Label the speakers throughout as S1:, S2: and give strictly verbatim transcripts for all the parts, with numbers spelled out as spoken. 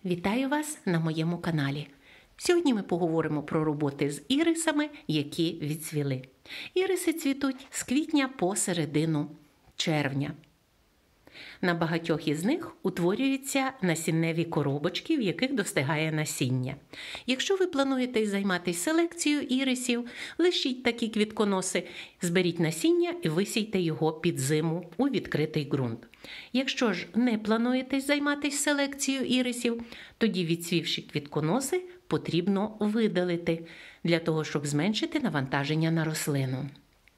S1: Вітаю вас на моєму каналі. Сьогодні ми поговоримо про роботи з ірисами, які відцвіли. Іриси цвітуть з квітня по середину червня. На багатьох із них утворюються насінневі коробочки, в яких достигає насіння. Якщо ви плануєте займатися селекцією ірисів, лишіть такі квітконоси, зберіть насіння і висійте його під зиму у відкритий ґрунт. Якщо ж не плануєте займатися селекцією ірисів, тоді відцвівші квітконоси потрібно видалити, для того, щоб зменшити навантаження на рослину.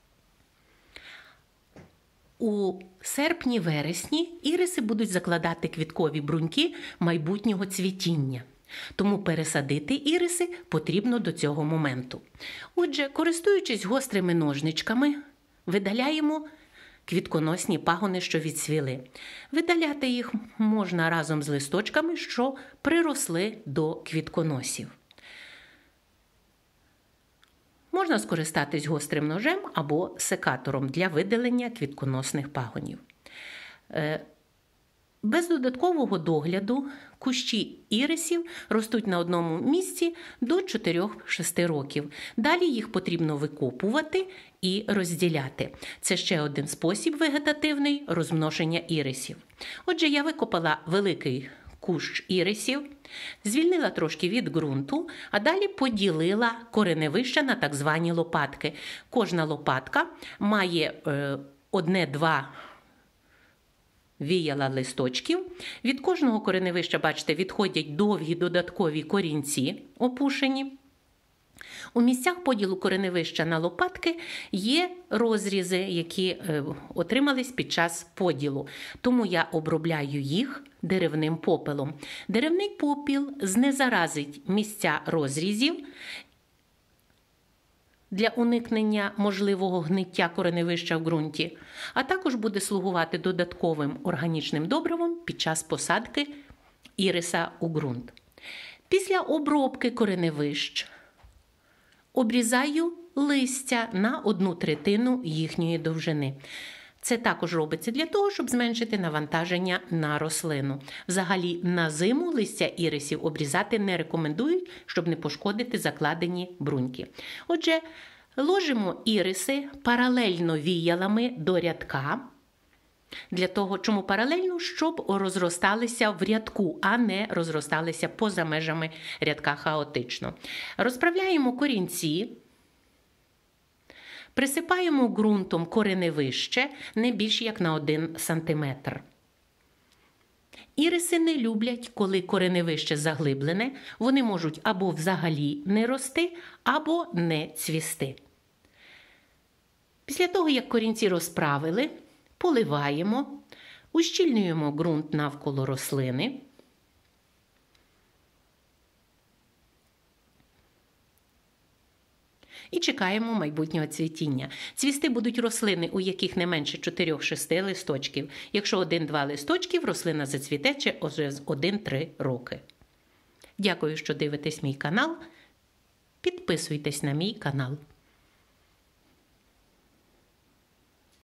S1: У серпні-вересні іриси будуть закладати квіткові бруньки майбутнього цвітіння. Тому пересадити іриси потрібно до цього моменту. Отже, користуючись гострими ножничками, видаляємо квітконосні пагони, що відцвіли. Видаляти їх можна разом з листочками, що приросли до квітконосів. Можна скористатись гострим ножем або секатором для видалення квітконосних пагонів. Без додаткового догляду кущі ірисів ростуть на одному місці до чотирьох-шести років. Далі їх потрібно викопувати і розділяти. Це ще один спосіб вегетативний розмноження ірисів. Отже, я викопала великий кущ ірисів, звільнила трошки від ґрунту, а далі поділила кореневища на так звані лопатки. Кожна лопатка має е, одне-два віяла листочків. Від кожного кореневища, бачите, відходять довгі додаткові корінці опушені. У місцях поділу кореневища на лопатки є розрізи, які е, отримались під час поділу. Тому я обробляю їх деревним попелом. Деревний попіл знезаразить місця розрізів для уникнення можливого гниття кореневища в ґрунті, а також буде слугувати додатковим органічним добривом під час посадки іриса у ґрунт. Після обробки кореневищ обрізаю листя на одну третину їхньої довжини. Це також робиться для того, щоб зменшити навантаження на рослину. Взагалі, на зиму листя ірисів обрізати не рекомендують, щоб не пошкодити закладені бруньки. Отже, ложимо іриси паралельно віялами до рядка. Для того, чому паралельно? Щоб розросталися в рядку, а не розросталися поза межами рядка хаотично. Розправляємо корінці. Присипаємо ґрунтом кореневище не більш як на один сантиметр. Іриси не люблять, коли кореневище заглиблене. Вони можуть або взагалі не рости, або не цвісти. Після того, як корінці розправили, поливаємо, ущільнюємо ґрунт навколо рослини. І чекаємо майбутнього цвітіння. Цвісти будуть рослини, у яких не менше чотирьох-шести листочків. Якщо один-два листочків, рослина зацвіте через один-три роки. Дякую, що дивитесь мій канал. Підписуйтесь на мій канал.